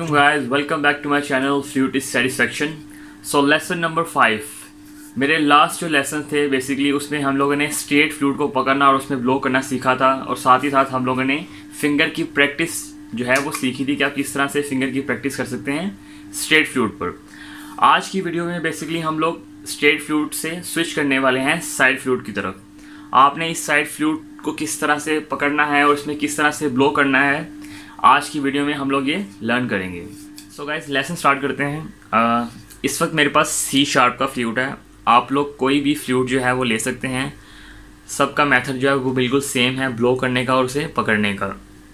guys, welcome back to my channel Flute is Satisfaction. So lesson number 5 मेरे last जो lesson थे basically उसमें हम लोगों ने स्ट्रेट फ्लूट को पकड़ना और उसमें ब्लो करना सीखा था और साथ ही साथ हम लोगों ने फिंगर की प्रैक्टिस जो है वो सीखी थी कि आप किस तरह से फिंगर की प्रैक्टिस कर सकते हैं स्ट्रेट फ्लूट पर। आज की वीडियो में बेसिकली हम लोग स्ट्रेट फ्लूट से स्विच करने वाले हैं साइड फ्लूट की तरफ। आपने इस साइड फ्लूट को किस तरह से पकड़ना है और उसमें किस तरह से ब्लो करना है आज की वीडियो में हम लोग ये लर्न करेंगे। सो गाइस लेसन स्टार्ट करते हैं। इस वक्त मेरे पास सी शार्प का फ्लूट है। आप लोग कोई भी फ्लूट जो है वो ले सकते हैं। सबका मेथड जो है वो बिल्कुल सेम है ब्लो करने का और उसे पकड़ने का।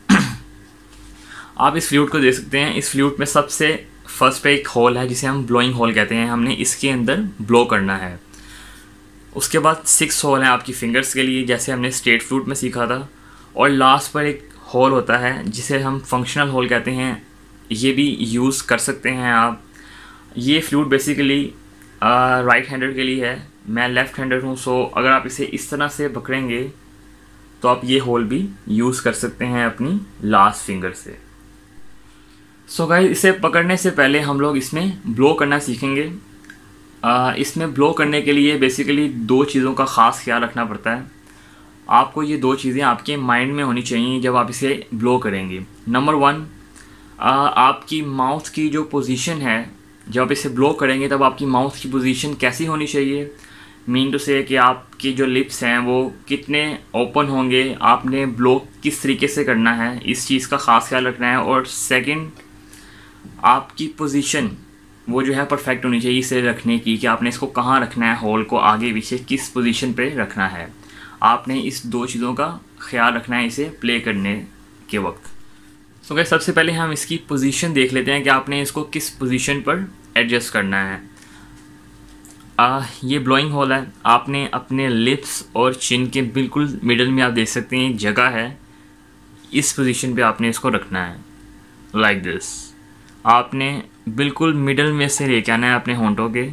आप इस फ्लूट को देख सकते हैं। इस फ्लूट में सबसे फर्स्ट पे एक होल है जिसे हम ब्लोइंग होल कहते हैं। हमने इसके अंदर ब्लो करना है। उसके बाद 6 होल हैं आपकी फिंगर्स के लिए जैसे हमने स्ट्रेट फ्लूट में सीखा था। और लास्ट पर एक होल होता है जिसे हम फंक्शनल होल कहते हैं। ये भी यूज़ कर सकते हैं आप। ये फ्लूट बेसिकली राइट हैंडर के लिए है। मैं लेफ़्ट हैंडर हूँ, सो अगर आप इसे इस तरह से पकड़ेंगे तो आप ये होल भी यूज़ कर सकते हैं अपनी लास्ट फिंगर से। सो गाइस इसे पकड़ने से पहले हम लोग इसमें ब्लो करना सीखेंगे। इसमें ब्लो करने के लिए बेसिकली 2 चीज़ों का ख़ास ख्याल रखना पड़ता है। आपको ये 2 चीज़ें आपके माइंड में होनी चाहिए जब आप इसे ब्लो करेंगे। नंबर 1, आपकी माउथ की जो पोजीशन है जब आप इसे ब्लो करेंगे तब आपकी माउथ की पोजीशन कैसी होनी चाहिए। मीन टू से कि आपके जो लिप्स हैं वो कितने ओपन होंगे, आपने ब्लो किस तरीके से करना है, इस चीज़ का ख़ास ख्याल रखना है। और सेकंड, आपकी पोजीशन वो जो है परफेक्ट होनी चाहिए इसे रखने की कि आपने इसको कहाँ रखना है, होल को आगे पीछे किस पोजीशन पे रखना है। आपने इस 2 चीज़ों का ख्याल रखना है इसे प्ले करने के वक्त। सो गाइस सबसे पहले हम इसकी पोजीशन देख लेते हैं कि आपने इसको किस पोजीशन पर एडजस्ट करना है। ये ब्लोइंग होल है। आपने अपने लिप्स और चिन के बिल्कुल मिडल में आप देख सकते हैं एक जगह है। इस पोजीशन पे आपने इसको रखना है लाइक दिस। आपने बिल्कुल मिडल में से लेके आना है अपने होंठों के।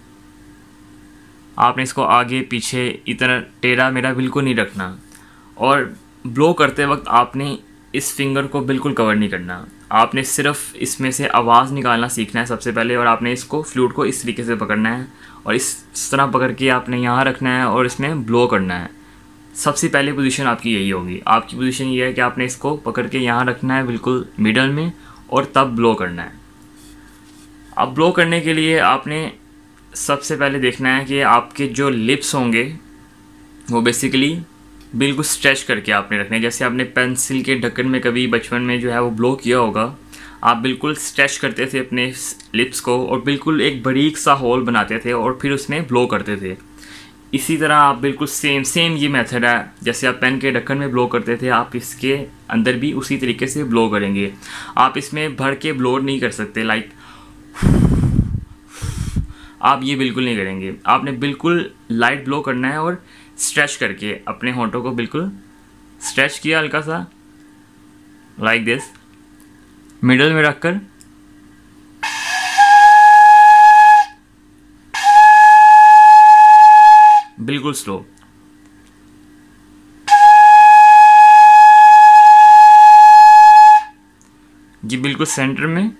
आपने इसको आगे पीछे इतना टेढ़ा मेढ़ा बिल्कुल नहीं रखना। और ब्लो करते वक्त आपने इस फिंगर को बिल्कुल कवर नहीं करना। आपने सिर्फ इसमें से आवाज़ निकालना सीखना है सबसे पहले। और आपने इसको फ्लूट को इस तरीके से पकड़ना है और इस तरह पकड़ के आपने यहाँ रखना है और इसमें ब्लो करना है। सबसे पहली पोजीशन आपकी यही होगी। आपकी पोजीशन ये है कि आपने इसको पकड़ के यहाँ रखना है बिल्कुल मिडल में और तब ब्लो करना है। अब ब्लो करने के लिए आपने सबसे पहले देखना है कि आपके जो लिप्स होंगे वो बेसिकली बिल्कुल स्ट्रेच करके आपने रखने हैं। जैसे आपने पेंसिल के ढक्कन में कभी बचपन में जो है वो ब्लो किया होगा, आप बिल्कुल स्ट्रेच करते थे अपने लिप्स को और बिल्कुल एक बारीक सा होल बनाते थे और फिर उसमें ब्लो करते थे। इसी तरह आप बिल्कुल सेम ये मेथड है जैसे आप पेन के ढक्कन में ब्लो करते थे, आप इसके अंदर भी उसी तरीके से ब्लो करेंगे। आप इसमें भर के ब्लो नहीं कर सकते लाइक आप ये बिल्कुल नहीं करेंगे। आपने बिल्कुल लाइट ब्लो करना है और स्ट्रेच करके अपने होंठों को बिल्कुल स्ट्रेच किया हल्का सा लाइक दिस, मिडल में रखकर बिल्कुल स्लो। ये बिल्कुल सेंटर में।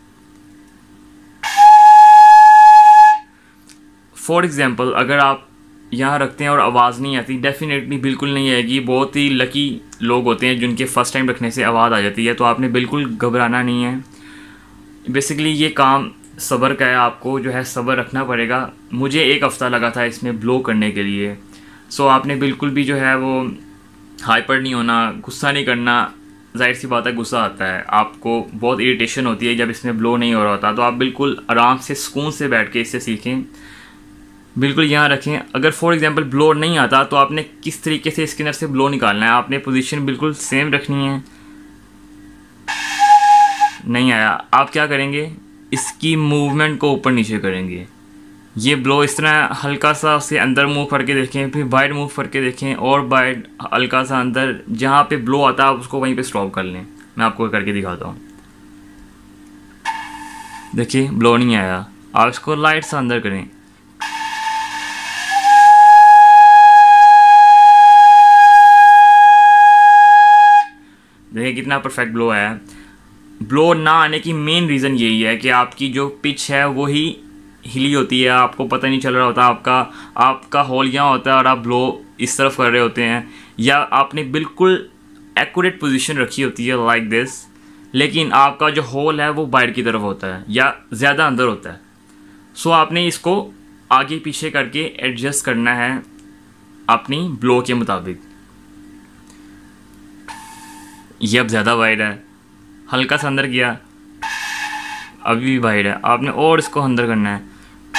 फॉर एग्ज़ाम्पल अगर आप यहाँ रखते हैं और आवाज़ नहीं आती, डेफिनेटली बिल्कुल नहीं आएगी। बहुत ही लकी लोग होते हैं जिनके फ़र्स्ट टाइम रखने से आवाज़ आ जाती है। तो आपने बिल्कुल घबराना नहीं है। बेसिकली ये काम सब्र का है। आपको जो है सब्र रखना पड़ेगा। मुझे 1 हफ़्ता लगा था इसमें ब्लो करने के लिए। सो आपने बिल्कुल भी जो है वो हाइपर नहीं होना, गुस्सा नहीं करना। जाहिर सी बात है गुस्सा आता है, आपको बहुत इरिटेशन होती है जब इसमें ब्लो नहीं हो रहा होता। तो आप बिल्कुल आराम से सुकून से बैठ के इसे सीखें। बिल्कुल यहाँ रखें। अगर फॉर एग्जांपल ब्लो नहीं आता तो आपने किस तरीके से इसके अंदर से ब्लो निकालना है। आपने पोजीशन बिल्कुल सेम रखनी है। नहीं आया, आप क्या करेंगे, इसकी मूवमेंट को ऊपर नीचे करेंगे। ये ब्लो इस तरह हल्का सा उसे अंदर मूव करके देखें, फिर बाइट मूव करके देखें और बाइट हल्का सा अंदर। जहाँ पे ब्लो आता है आप उसको वहीं पे स्टॉप कर लें। मैं आपको करके दिखाता हूँ। देखिए ब्लो नहीं आया, आप इसको लाइट सा अंदर करें। देखिए कितना परफेक्ट ब्लो आया। ब्लो ना आने की मेन रीज़न यही है कि आपकी जो पिच है वो ही हिली होती है, आपको पता नहीं चल रहा होता, आपका होल यहाँ होता है और आप ब्लो इस तरफ कर रहे होते हैं, या आपने बिल्कुल एक्यूरेट पोजीशन रखी होती है लाइक दिस, लेकिन आपका जो होल है वो बाहर की तरफ होता है या ज़्यादा अंदर होता है। सो आपने इसको आगे पीछे करके एडजस्ट करना है अपनी ब्लो के मुताबिक। ये अब ज़्यादा वाइड है, हल्का सा अंदर किया, अभी भी वाइड है, आपने और इसको अंदर करना है।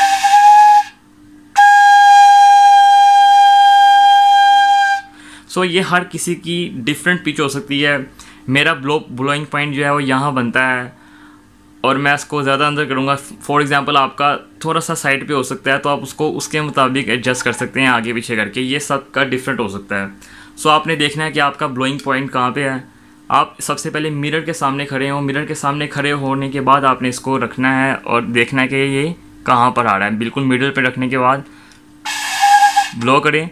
सो ये हर किसी की डिफरेंट पिच हो सकती है। मेरा ब्लोइंग पॉइंट जो है वो यहाँ बनता है और मैं इसको ज़्यादा अंदर करूँगा। फॉर एग्जांपल आपका थोड़ा सा साइड पे हो सकता है, तो आप उसको उसके मुताबिक एडजस्ट कर सकते हैं आगे पीछे करके, ये सब का डिफरेंट हो सकता है। सो आपने देखना है कि आपका ब्लोइंग पॉइंट कहाँ पे है। आप सबसे पहले मिरर के सामने खड़े हो, मिरर के सामने खड़े होने के बाद आपने इसको रखना है और देखना है कि ये कहाँ पर आ रहा है। बिल्कुल मिडल पे रखने के बाद ब्लो करें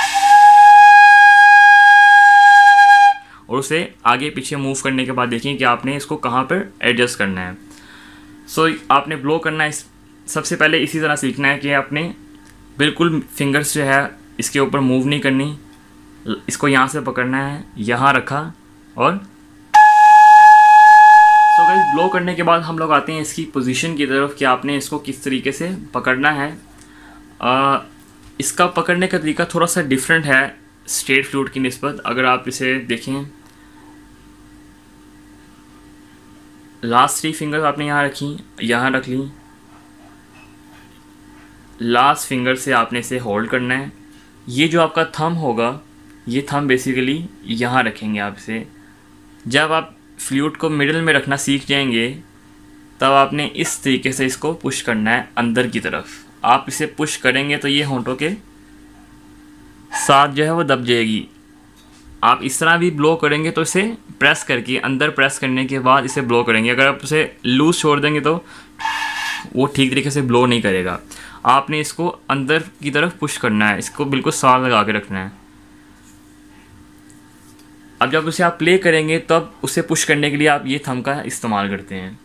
और उसे आगे पीछे मूव करने के बाद देखें कि आपने इसको कहाँ पर एडजस्ट करना है। सो आपने ब्लो करना है, सबसे पहले इसी तरह सीखना है कि आपने बिल्कुल फिंगर्स जो है इसके ऊपर मूव नहीं करनी, इसको यहाँ से पकड़ना है, यहाँ रखा और सो गाइस ब्लो करने के बाद हम लोग आते हैं इसकी पोजीशन की तरफ कि आपने इसको किस तरीके से पकड़ना है। इसका पकड़ने का तरीका थोड़ा सा डिफरेंट है स्ट्रेट फ्लूट की निस्बत। अगर आप इसे देखें, लास्ट 3 फिंगर्स आपने यहाँ रखी, यहाँ रख ली, लास्ट फिंगर से आपने इसे होल्ड करना है। ये जो आपका थंब होगा, ये थंब बेसिकली यहाँ रखेंगे आप इसे। जब आप फ्लूट को मिडिल में रखना सीख जाएंगे तब आपने इस तरीके से इसको पुश करना है अंदर की तरफ। आप इसे पुश करेंगे तो ये होंठों के साथ जो है वो दब जाएगी। आप इस तरह भी ब्लो करेंगे तो इसे प्रेस करके अंदर प्रेस करने के बाद इसे ब्लो करेंगे। अगर आप उसे लूज छोड़ देंगे तो वो ठीक तरीके से ब्लो नहीं करेगा। आपने इसको अंदर की तरफ पुश करना है, इसको बिल्कुल साथ लगा के रखना है। अब जब उसे आप प्ले करेंगे तब उसे पुश करने के लिए आप ये थंब का इस्तेमाल करते हैं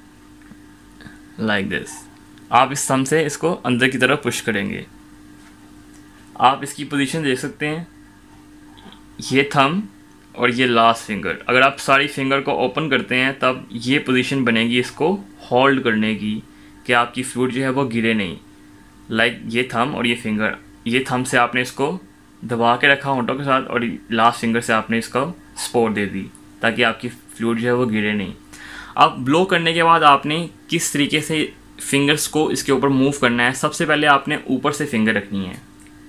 लाइक दिस। आप इस थंब से इसको अंदर की तरफ पुश करेंगे। आप इसकी पोजीशन देख सकते हैं, ये थंब और ये लास्ट फिंगर। अगर आप सारी फिंगर को ओपन करते हैं तब ये पोजीशन बनेगी इसको होल्ड करने की कि आपकी फ्लूट जो है वो गिरे नहीं। लाइक ये थंब और ये फिंगर, ये थंब से आपने इसको दबा के रखा होंठों के साथ और लास्ट फिंगर से आपने इसको सपोर्ट दे दी ताकि आपकी फ्लूट जो है वो गिरे नहीं। अब ब्लो करने के बाद आपने किस तरीके से फिंगर्स को इसके ऊपर मूव करना है। सबसे पहले आपने ऊपर से फिंगर रखनी है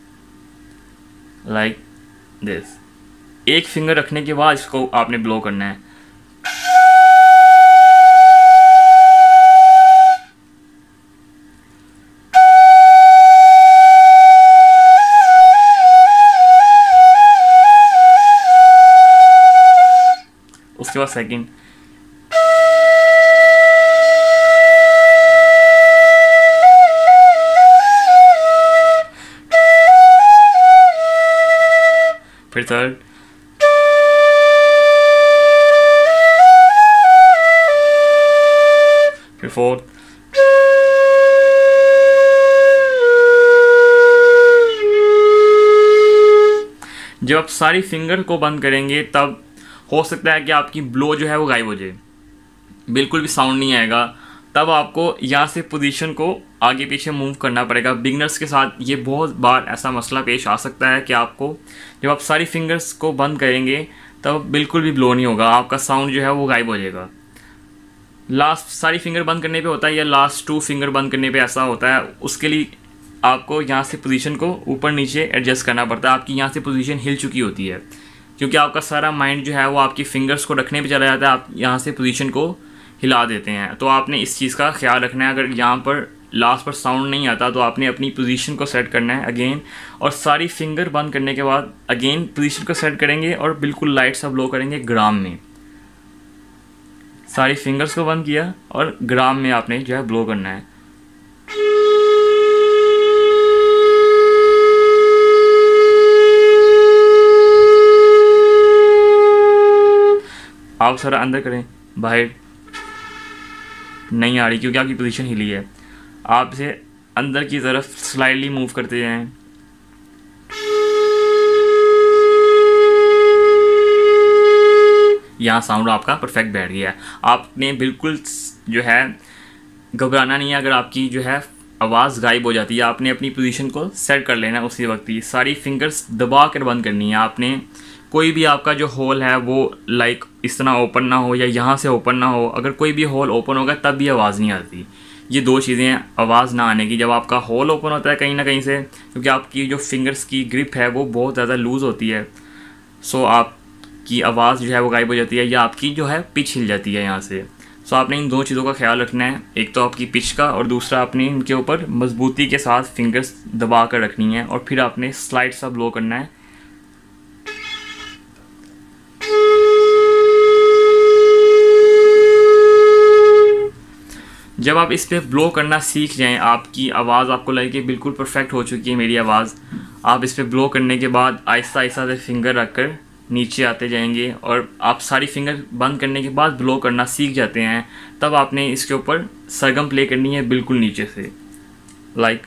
लाइक दिस। एक फिंगर रखने के बाद इसको आपने ब्लो करना है। उसके बाद सेकंड, फिर थर्ड, फिर फोर्थ, जब आप सारी फिंगर को बंद करेंगे तब हो सकता है कि आपकी ब्लो जो है वो गायब हो जाए, बिल्कुल भी साउंड नहीं आएगा। तब आपको यहाँ से पोजीशन को आगे पीछे मूव करना पड़ेगा। बिगनर्स के साथ ये बहुत बार ऐसा मसला पेश आ सकता है कि आपको जब आप सारी फिंगर्स को बंद करेंगे तब बिल्कुल भी ब्लो नहीं होगा, आपका साउंड जो है वो गायब हो जाएगा। लास्ट सारी फिंगर बंद करने पे होता है या लास्ट 2 फिंगर बंद करने पे ऐसा होता है। उसके लिए आपको यहाँ से पोजीशन को ऊपर नीचे एडजस्ट करना पड़ता है। आपकी यहाँ से पोजीशन हिल चुकी होती है क्योंकि आपका सारा माइंड जो है वो आपकी फिंगर्स को रखने पे चला जाता है। आप यहाँ से पोजीशन को हिला देते हैं, तो आपने इस चीज़ का ख्याल रखना है। अगर यहाँ पर लास्ट पर साउंड नहीं आता तो आपने अपनी पोजीशन को सेट करना है अगेन, और सारी फिंगर बंद करने के बाद अगेन पोजीशन को सेट करेंगे और बिल्कुल लाइट सा ब्लो करेंगे ग्राम में। सारी फिंगर्स को बंद किया और ग्राम में आपने जो है ब्लो करना है। आप सारा अंदर करें, बाहर, नहीं आ रही क्योंकि आपकी पोजीशन हिली है। आप इसे अंदर की तरफ स्लाइडली मूव करते जाएं। यहाँ साउंड आपका परफेक्ट बैठ गया है। आपने बिल्कुल जो है घबराना नहीं है अगर आपकी जो है आवाज़ गायब हो जाती है। आपने अपनी पोजीशन को सेट कर लेना है उसी वक्त ही। सारी फिंगर्स दबा कर बंद करनी है आपने। कोई भी आपका जो होल है वो लाइक इस तरह ओपन ना हो या यहाँ से ओपन ना हो। अगर कोई भी होल ओपन होगा तब भी आवाज़ नहीं आती। ये दो चीज़ें हैं आवाज़ ना आने की। जब आपका होल ओपन होता है कहीं ना कहीं से, क्योंकि आपकी जो फिंगर्स की ग्रिप है वो बहुत ज़्यादा लूज़ होती है, सो आपकी आवाज़ जो है वो गायब हो जाती है या आपकी जो है पिच हिल जाती है यहाँ से। सो आपने इन दो चीज़ों का ख्याल रखना है, एक तो आपकी पिच का और दूसरा आपने इनके ऊपर मजबूती के साथ फिंगर्स दबा कर रखनी है और फिर आपने स्लाइड सा ब्लो करना है। जब आप इस पर ब्लो करना सीख जाएं, आपकी आवाज़ आपको लगे कि बिल्कुल परफेक्ट हो चुकी है मेरी आवाज़, आप इस पर ब्लो करने के बाद आहिस्ता आहिस्ता से फिंगर रख कर नीचे आते जाएंगे और आप सारी फिंगर बंद करने के बाद ब्लो करना सीख जाते हैं। तब आपने इसके ऊपर सरगम प्ले करनी है बिल्कुल नीचे से, लाइक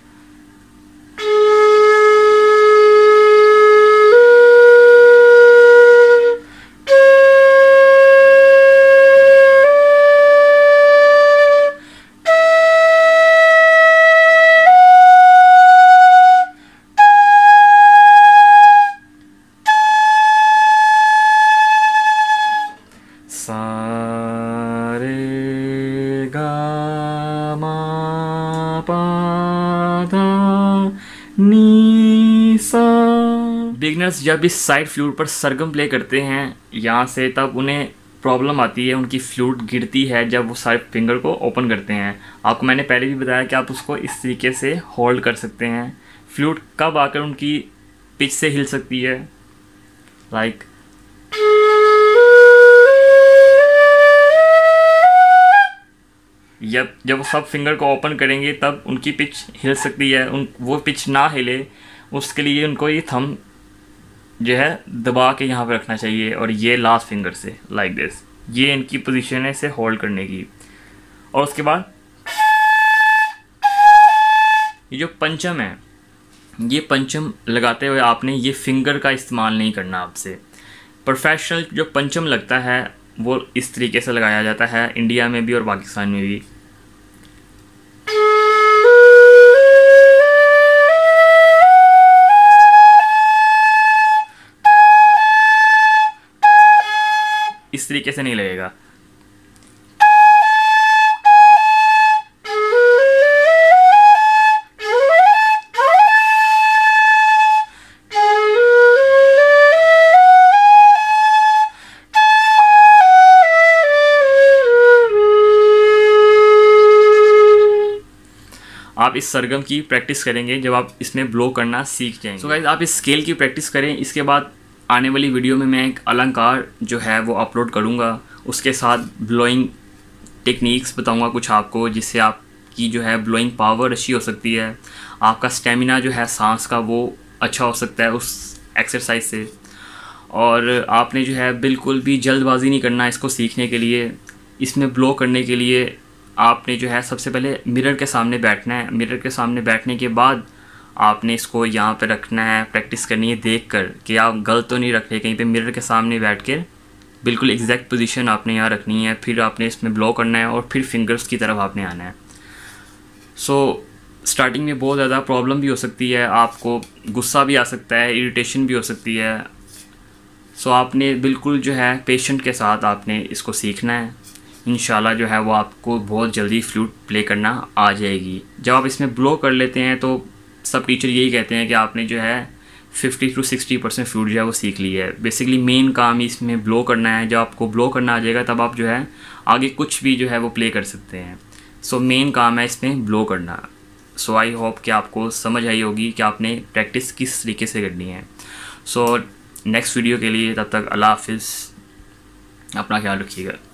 बिगनर्स जब इस साइड फ्लूट पर सरगम प्ले करते हैं यहाँ से, तब उन्हें प्रॉब्लम आती है, उनकी फ्लूट गिरती है जब वो साइड फिंगर को ओपन करते हैं। आपको मैंने पहले भी बताया कि आप उसको इस तरीके से होल्ड कर सकते हैं। फ्लूट कब आकर उनकी पिच से हिल सकती है, लाइक जब वो सब फिंगर को ओपन करेंगे तब उनकी पिच हिल सकती है। वो पिच ना हिले उसके लिए उनको ये थंब जो है दबा के यहाँ पे रखना चाहिए और ये लास्ट फिंगर से लाइक दिस, ये इनकी पोजीशन है इसे होल्ड करने की। और उसके बाद ये जो पंचम है, ये पंचम लगाते हुए आपने ये फिंगर का इस्तेमाल नहीं करना। आपसे प्रोफेशनल जो पंचम लगता है वो इस तरीके से लगाया जाता है इंडिया में भी और पाकिस्तान में भी। इस तरीके से नहीं लगेगा। आप इस सरगम की प्रैक्टिस करेंगे जब आप इसमें ब्लो करना सीख जाएंगे। सो गाइस, आप इस स्केल की प्रैक्टिस करें। इसके बाद आने वाली वीडियो में मैं एक अलंकार जो है वो अपलोड करूँगा, उसके साथ ब्लोइंग टेक्निक्स बताऊँगा कुछ आपको, जिससे आपकी जो है ब्लोइंग पावर अच्छी हो सकती है। आपका स्टेमिना जो है सांस का वो अच्छा हो सकता है उस एक्सरसाइज से। और आपने जो है बिल्कुल भी जल्दबाजी नहीं करना इसको सीखने के लिए। इसमें ब्लो करने के लिए आपने जो है सबसे पहले मिरर के सामने बैठना है। मिरर के सामने बैठने के बाद आपने इसको यहाँ पे रखना है, प्रैक्टिस करनी है देख कर कि आप गलत तो नहीं रख रहे कहीं पे। मिरर के सामने बैठ कर बिल्कुल एग्जैक्ट पोजीशन आपने यहाँ रखनी है, फिर आपने इसमें ब्लो करना है और फिर फिंगर्स की तरफ आपने आना है। सो स्टार्टिंग में बहुत ज़्यादा प्रॉब्लम भी हो सकती है, आपको गुस्सा भी आ सकता है, इरिटेशन भी हो सकती है। सो आपने बिल्कुल जो है पेशेंट के साथ आपने इसको सीखना है। इंशाल्लाह जो है वो आपको बहुत जल्दी फ्लूट प्ले करना आ जाएगी। जब आप इसमें ब्लो कर लेते हैं तो सब टीचर यही कहते हैं कि आपने जो है 50 to 60% फ्लूट जो है वो सीख ली है। बेसिकली मेन काम ही इसमें ब्लो करना है। जब आपको ब्लो करना आ जाएगा तब आप जो है आगे कुछ भी जो है वो प्ले कर सकते हैं। सो मेन काम है इसमें ब्लो करना। सो आई होप कि आपको समझ आई होगी कि आपने प्रैक्टिस किस तरीके से करनी है। सो नेक्स्ट वीडियो के लिए तब तक अल्लाह हाफिज़, अपना ख्याल रखिएगा।